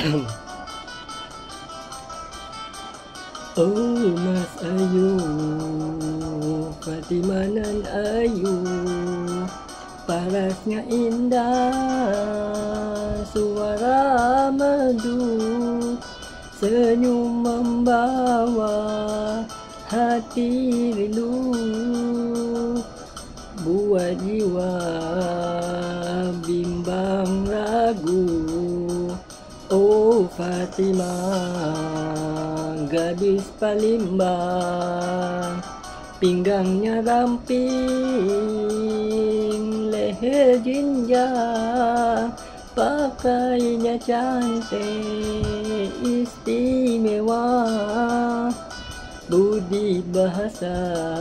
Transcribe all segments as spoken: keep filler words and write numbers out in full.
Oh Mas Ayu, Fatimah nan Ayu, parasnya indah, suara merdu, senyum membawa hati rindu, buat jiwa bimbang ragu. Oh Fatimah, gadis Palembang, pinggangnya ramping, leher jenjang, pakainya cantik istimewa, budi bahasa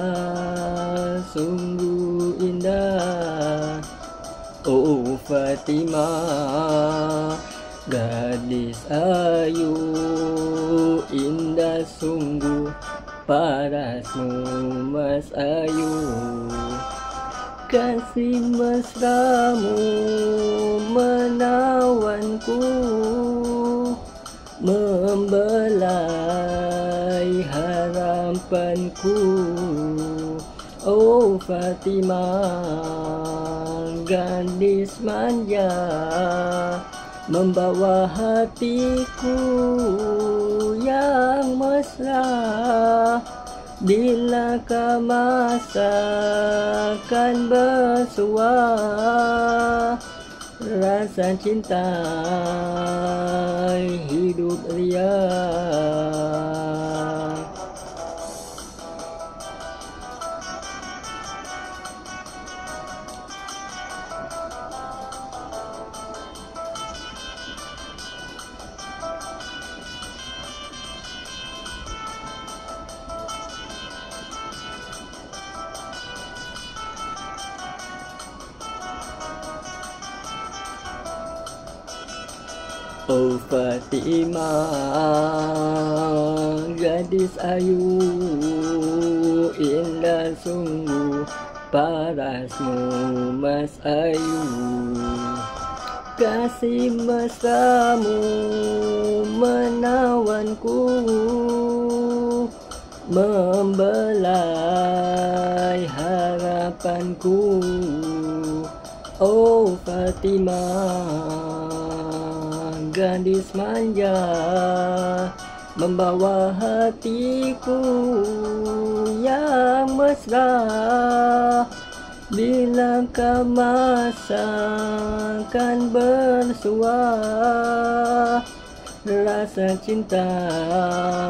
sungguh indah. Oh Fatimah, gadis ayu, indah sungguh parasmu Mas Ayu. Kasih mesramu menawanku, membelai harapanku. Oh Fatimah, gadis manja, membawa hatiku yang mesra. Bila kau masakan bersua, rasa cinta hidup riang. Oh Fatimah, gadis ayu, indah sungguh parasmu Mas Ayu. Kasih mesramu menawanku, membelai harapanku. Oh Fatimah, gadis manja, membawa hatiku yang mesra. Bila kau masakan bersua, rasa cinta